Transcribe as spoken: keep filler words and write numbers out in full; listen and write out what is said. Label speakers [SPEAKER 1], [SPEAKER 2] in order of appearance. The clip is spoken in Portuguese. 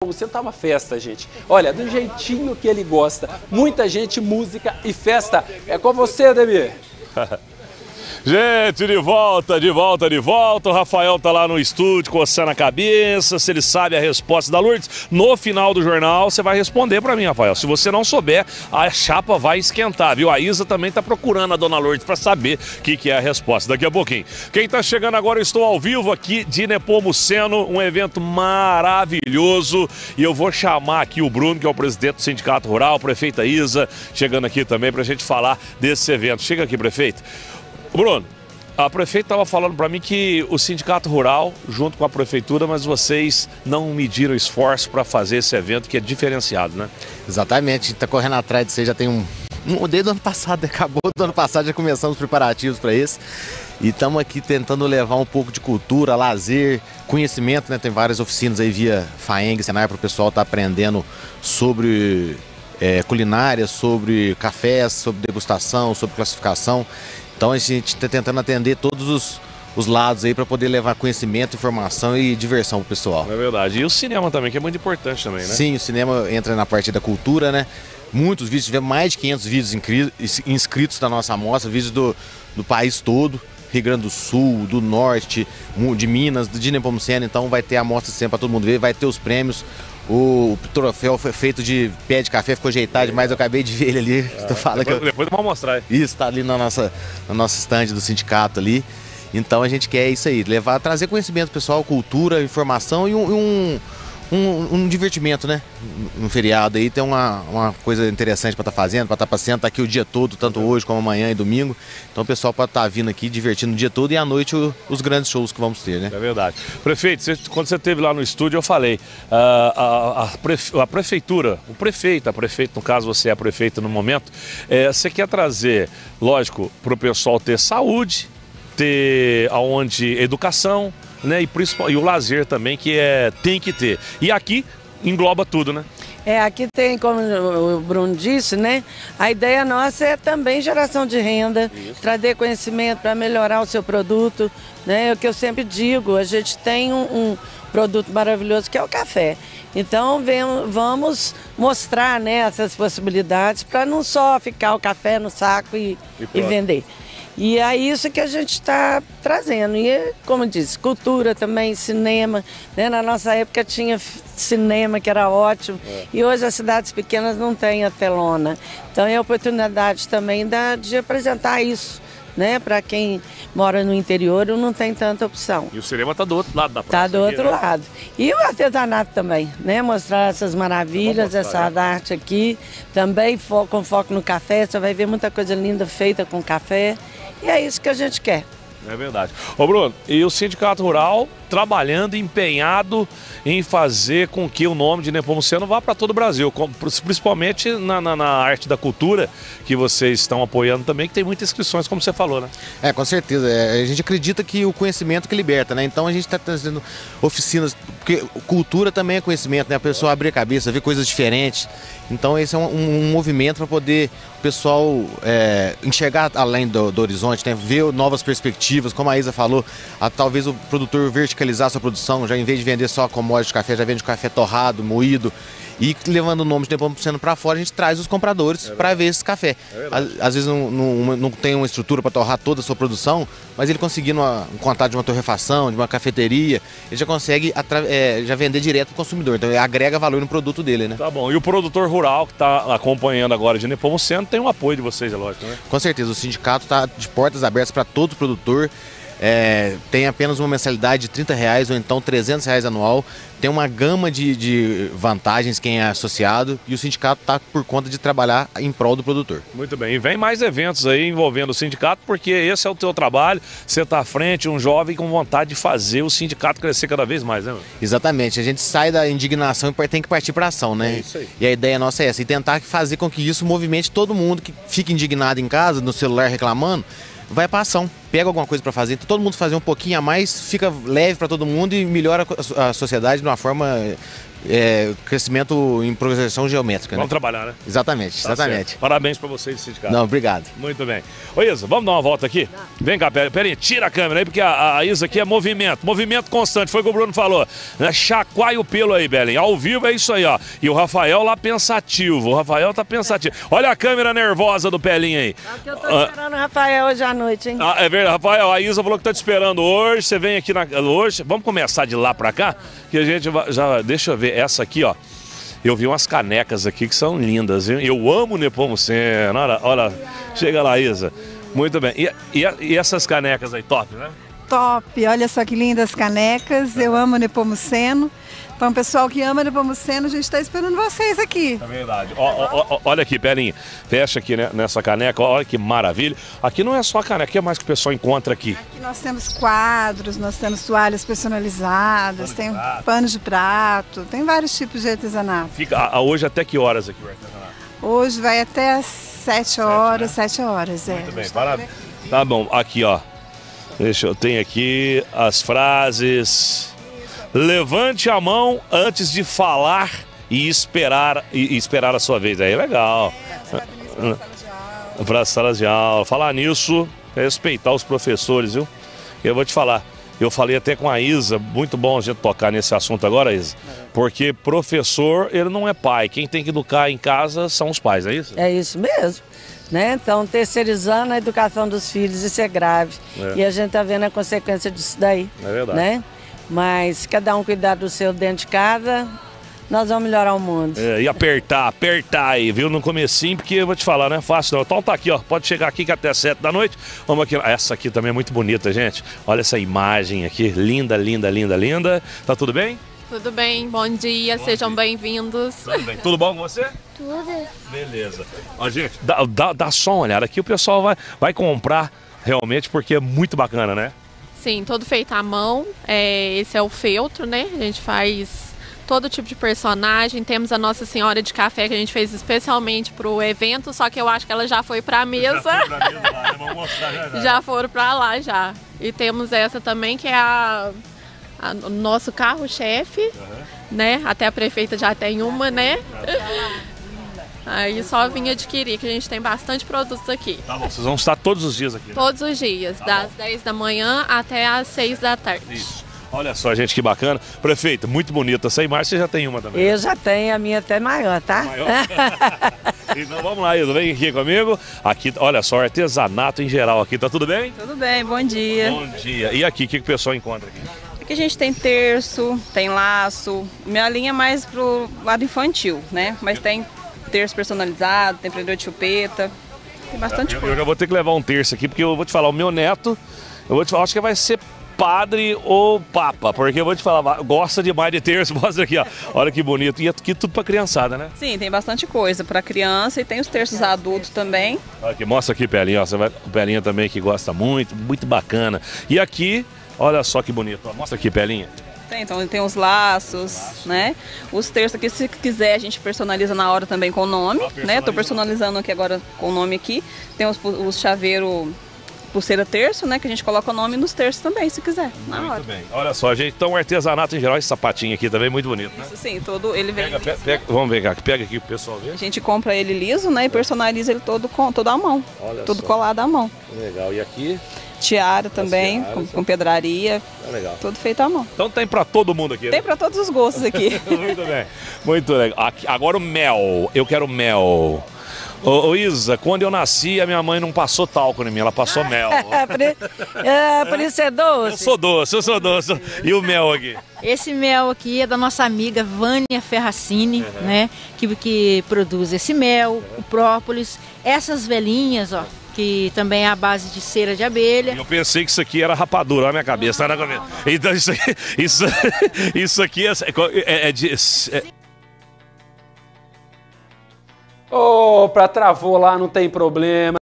[SPEAKER 1] Você tá uma festa, gente. Olha, do jeitinho que ele gosta. Muita gente, música e festa. É com você, Ademir.
[SPEAKER 2] Gente, de volta, de volta, de volta. O Rafael tá lá no estúdio coçando a cabeça. Se ele sabe a resposta da Lourdes, no final do jornal você vai responder pra mim, Rafael. Se você não souber, a chapa vai esquentar, viu? A Isa também tá procurando a dona Lourdes pra saber o que, que é a resposta daqui a pouquinho. Quem tá chegando agora, eu estou ao vivo aqui de Nepomuceno, um evento maravilhoso. E eu vou chamar aqui o Bruno, que é o presidente do Sindicato Rural, prefeita Isa, chegando aqui também pra gente falar desse evento. Chega aqui, prefeito. Bruno, a prefeita estava falando para mim que o Sindicato Rural, junto com a prefeitura, mas vocês não mediram esforço para fazer esse evento que é diferenciado, né?
[SPEAKER 3] Exatamente, a gente está correndo atrás disso aí, já tem um... um desde o ano passado, acabou do ano passado, já começamos os preparativos para isso. E estamos aqui tentando levar um pouco de cultura, lazer, conhecimento, né? Tem várias oficinas aí via FAENG, Senai, para o pessoal estar tá aprendendo sobre é, culinária, sobre cafés, sobre degustação, sobre classificação. Então a gente está tentando atender todos os, os lados aí para poder levar conhecimento, informação e diversão pro pessoal.
[SPEAKER 2] É verdade. E o cinema também, que é muito importante também, né?
[SPEAKER 3] Sim, o cinema entra na parte da cultura, né? Muitos vídeos, tivemos mais de quinhentos vídeos inscritos na nossa amostra, vídeos do, do país todo, Rio Grande do Sul, do Norte, de Minas, de Nepomuceno, então vai ter a amostra sempre para todo mundo ver, vai ter os prêmios. O troféu foi feito de pé de café, ficou ajeitado demais, eu acabei de ver ele ali.
[SPEAKER 2] Ah,
[SPEAKER 3] tu fala
[SPEAKER 2] depois,
[SPEAKER 3] que eu...
[SPEAKER 2] depois vamos mostrar.
[SPEAKER 3] Isso, tá ali na nossa, na nossa estande do sindicato ali. Então a gente quer isso aí, levar, trazer conhecimento pessoal, cultura, informação e um, um, um, um divertimento, né? Um feriado aí tem uma, uma coisa interessante para estar tá fazendo, para estar tá passeando, tá aqui o dia todo, tanto hoje como amanhã e domingo. Então o pessoal pode estar tá vindo aqui, divertindo o dia todo e à noite o, os grandes shows que vamos ter, né? É
[SPEAKER 2] verdade. Prefeito, você, quando você esteve lá no estúdio eu falei, uh, a, a, prefe, a prefeitura, o prefeito, a prefeita, no caso você é a prefeita no momento, é, você quer trazer, lógico, para o pessoal ter saúde, ter aonde educação, né, e, e o lazer também, que é, tem que ter. E aqui engloba tudo, né?
[SPEAKER 4] É, aqui tem, como o Bruno disse, né? A ideia nossa é também geração de renda, Isso. trazer conhecimento para melhorar o seu produto, né? É o que eu sempre digo, a gente tem um, um produto maravilhoso que é o café. Então vem, vamos mostrar, né, essas possibilidades para não só ficar o café no saco e, e, e vender. E é isso que a gente está trazendo. E, como disse, cultura também, cinema. Né? Na nossa época tinha cinema, que era ótimo. É. E hoje as cidades pequenas não têm a telona. Então é a oportunidade também da, de apresentar isso. Né? Para quem mora no interior não tem tanta opção.
[SPEAKER 2] E o cinema está do outro lado da praça.
[SPEAKER 4] Está do outro
[SPEAKER 2] aqui, né?
[SPEAKER 4] lado. E o artesanato também, né? Mostrar essas maravilhas, mostrar, essa é. arte aqui. Também fo com foco no café, você vai ver muita coisa linda feita com café. E é isso que a gente quer.
[SPEAKER 2] É verdade. Ô Bruno, e o Sindicato Rural trabalhando, empenhado em fazer com que o nome de Nepomuceno vá para todo o Brasil, principalmente na, na, na arte da cultura, que vocês estão apoiando também, que tem muitas inscrições, como você falou, né?
[SPEAKER 3] É, com certeza. É, a gente acredita que o conhecimento que liberta, né? Então a gente está trazendo oficinas, porque cultura também é conhecimento, né? A pessoa abrir a cabeça, ver coisas diferentes. Então esse é um, um, um movimento para poder o pessoal é, enxergar além do, do horizonte, né? Ver novas perspectivas, como a Isa falou, a, talvez o produtor verticalizar sua produção, já em vez de vender só commodity de café, já vende café torrado, moído. E levando o nome de Nepomuceno para fora, a gente traz os compradores é para ver esse café. É às, às vezes não, não, não tem uma estrutura para torrar toda a sua produção, mas ele conseguindo uma, um contato de uma torrefação, de uma cafeteria, ele já consegue é, já vender direto para o consumidor. Então ele agrega valor no produto dele, né?
[SPEAKER 2] Tá bom. E o produtor rural que está acompanhando agora de Nepomuceno tem um apoio de vocês, é lógico, né?
[SPEAKER 3] Com certeza. O sindicato está de portas abertas para todo produtor. É, tem apenas uma mensalidade de trinta reais ou então trezentos reais anual. Tem uma gama de, de vantagens quem é associado e o sindicato está por conta de trabalhar em prol do produtor.
[SPEAKER 2] Muito bem, e vem mais eventos aí envolvendo o sindicato, porque esse é o teu trabalho, você está à frente, um jovem com vontade de fazer o sindicato crescer cada vez mais, né? Mano?
[SPEAKER 3] Exatamente, a gente sai da indignação e tem que partir para ação, né?
[SPEAKER 2] É isso aí.
[SPEAKER 3] E a ideia nossa é essa, e tentar fazer com que isso movimente todo mundo que fica indignado em casa, no celular reclamando, vai para ação. pega alguma coisa para fazer, então todo mundo fazer um pouquinho a mais, fica leve para todo mundo e melhora a sociedade de uma forma, é, crescimento em progressão geométrica.
[SPEAKER 2] Vamos
[SPEAKER 3] né?
[SPEAKER 2] trabalhar, né?
[SPEAKER 3] Exatamente,
[SPEAKER 2] Tá
[SPEAKER 3] exatamente.
[SPEAKER 2] certo. Parabéns para vocês, sindicato.
[SPEAKER 3] Não, obrigado.
[SPEAKER 2] Muito bem. Ô Isa, vamos dar uma volta aqui? Vem cá, pera, pera aí, tira a câmera aí, porque a, a Isa aqui é movimento, movimento constante, foi o que o Bruno falou. Né? Chacoalha o pelo aí, Belém. Ao vivo é isso aí, ó. E o Rafael lá pensativo, o Rafael tá pensativo. Olha a câmera nervosa do Pelinho aí.
[SPEAKER 4] É o que eu tô esperando o Rafael hoje à noite, hein?
[SPEAKER 2] Ah, é verdade, Rafael, a Isa falou que tá te esperando hoje, você vem aqui na, hoje, vamos começar de lá pra cá, que a gente vai, já, deixa eu ver, essa aqui, ó. Eu vi umas canecas aqui que são lindas, viu? Eu amo Nepomuceno. Olha, olha. Chega lá, Isa. Muito bem. E, e, e essas canecas aí, top, né?
[SPEAKER 5] Top. Olha só que lindas canecas. Eu amo Nepomuceno. Então, pessoal que ama Nepomuceno, a gente está esperando vocês aqui.
[SPEAKER 2] É verdade. Ó, ó, ó, olha aqui, Pelinha. Fecha aqui, né, nessa caneca. Olha que maravilha. Aqui não é só a caneca, o que mais que o pessoal encontra aqui?
[SPEAKER 5] Aqui nós temos quadros, nós temos toalhas personalizadas, tem panos de prato, tem vários tipos de artesanato.
[SPEAKER 2] Fica a, a hoje até que horas aqui o artesanato?
[SPEAKER 5] Hoje vai até às sete horas, sete horas, é.
[SPEAKER 2] Muito bem, parabéns. Tá bom, aqui, ó. Deixa eu ter aqui as frases. Levante a mão antes de falar e esperar, e esperar a sua vez. Aí é legal. Para as salas de aula. Falar nisso, respeitar os professores, viu? Eu vou te falar. Eu falei até com a Isa, muito bom a gente tocar nesse assunto agora, Isa. Porque professor, ele não é pai. Quem tem que educar em casa são os pais, é isso?
[SPEAKER 4] É isso mesmo. Né? Então, terceirizando a educação dos filhos, isso é grave.
[SPEAKER 2] É.
[SPEAKER 4] E a gente está vendo a consequência disso daí.
[SPEAKER 2] É verdade.
[SPEAKER 4] Né? Mas cada um cuidar do seu dentro de casa, nós vamos melhorar o mundo.
[SPEAKER 2] É, e apertar, apertar aí, viu? No comecinho, porque eu vou te falar, não é fácil não. Então tá aqui, ó. Pode chegar aqui que até sete da noite. Vamos aqui. Essa aqui também é muito bonita, gente. Olha essa imagem aqui. Linda, linda, linda, linda. Tá tudo bem?
[SPEAKER 6] Tudo bem, bom dia, bom sejam bem-vindos.
[SPEAKER 2] Tudo bem. Tudo bom com você?
[SPEAKER 6] Tudo.
[SPEAKER 2] Beleza. Ó, gente, dá, dá, dá só uma olhada. Aqui o pessoal vai, vai comprar realmente porque é muito bacana, né?
[SPEAKER 6] Sim, todo feito à mão. É, esse é o feltro, né? A gente faz todo tipo de personagem. Temos a Nossa Senhora de Café que a gente fez especialmente para o evento, só que eu acho que ela já foi para a mesa. Já foi pra mesa lá, vamos mostrar já, já. Já foram para lá já. E temos essa também que é a, a o nosso carro-chefe, uhum. Né? Até a prefeita já tem uma, né? Aí só vim adquirir, que a gente tem bastante produtos aqui.
[SPEAKER 2] Tá bom, vocês vão estar todos os dias aqui, né?
[SPEAKER 6] Todos os dias, tá das bom. dez da manhã até as seis da tarde.
[SPEAKER 2] Isso. Olha só, gente, que bacana. Prefeita, muito bonita essa imagem, você já tem uma também?
[SPEAKER 4] Eu já tenho, a minha até maior, tá? Maior?
[SPEAKER 2] Então vamos lá, Isa, vem aqui comigo. Aqui, olha só, artesanato em geral aqui, tá tudo bem?
[SPEAKER 7] Tudo bem, bom dia.
[SPEAKER 2] Bom dia. E aqui, o que, que o pessoal encontra aqui?
[SPEAKER 7] Aqui a gente tem terço, tem laço. Minha linha é mais pro lado infantil, né? Mas tem terço personalizado, tem prendedor de chupeta, tem bastante
[SPEAKER 2] eu,
[SPEAKER 7] coisa.
[SPEAKER 2] Eu já vou ter que levar um terço aqui, porque eu vou te falar, o meu neto, eu vou te falar, acho que vai ser padre ou papa, porque eu vou te falar, gosta demais de terço, mostra aqui, ó, olha que bonito, e aqui tudo pra criançada, né?
[SPEAKER 7] Sim, tem bastante coisa pra criança e tem os terços adultos também.
[SPEAKER 2] Olha aqui, mostra aqui, Pelinha, ó, você vai, o Pelinha também que gosta muito, muito bacana. E aqui, olha só que bonito, ó, mostra aqui, Pelinha.
[SPEAKER 7] Tem, então tem os laços, né? Os terços aqui, se quiser, a gente personaliza na hora também com o nome, ah, né? Tô personalizando aqui agora com o nome aqui. Tem os, os chaveiro pulseira terço, né? Que a gente coloca o nome nos terços também, se quiser, na
[SPEAKER 2] muito
[SPEAKER 7] hora.
[SPEAKER 2] Muito bem. Olha só, gente, então o artesanato em geral, esse sapatinho aqui também é muito bonito, né?
[SPEAKER 7] Isso sim, todo, ele vem...
[SPEAKER 2] Pega, pega, pega, vamos ver cá, pega aqui pro pessoal ver.
[SPEAKER 7] A gente compra ele liso, né? E personaliza ele todo, com, todo à mão. Olha todo só. Colado à mão.
[SPEAKER 2] Legal, e aqui...
[SPEAKER 7] Tiara também, tiara, com, com pedraria, é legal. Tudo feito à mão.
[SPEAKER 2] Então tem pra todo mundo aqui, né?
[SPEAKER 7] Tem pra todos os gostos aqui.
[SPEAKER 2] Muito bem, muito legal. Aqui, agora o mel, eu quero mel. Ô, ô Isa, quando eu nasci, a minha mãe não passou talco em mim, ela passou mel.
[SPEAKER 4] É, por, é, por isso é doce?
[SPEAKER 2] Eu sou doce, eu sou doce. E o mel aqui?
[SPEAKER 8] Esse mel aqui é da nossa amiga Vânia Ferracini, uhum. né? Que, que produz esse mel, uhum. o própolis, essas velhinhas, ó. Que também é a base de cera de abelha.
[SPEAKER 2] Eu pensei que isso aqui era rapadura, olha a minha cabeça, tá na cabeça. Então isso aqui, isso, isso aqui é, é, é de... É...
[SPEAKER 1] Ô, pra travou lá, não tem problema.